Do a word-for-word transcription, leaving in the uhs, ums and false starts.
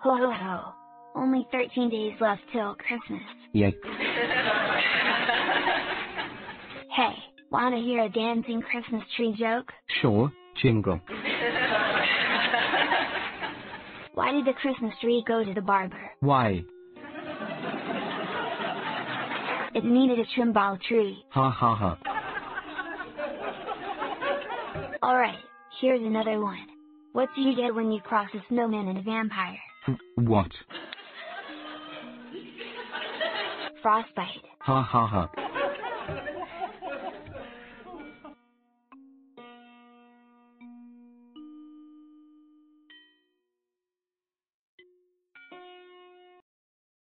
Ho ho ho. Only thirteen days left till Christmas. Yikes. Hey, wanna hear a dancing Christmas tree joke? Sure, jingle. Why did the Christmas tree go to the barber? Why? It needed a trim ball tree. Ha ha ha. Alright, here's another one. What do you get when you cross a snowman and a vampire? What? Frostbite. Ha ha ha.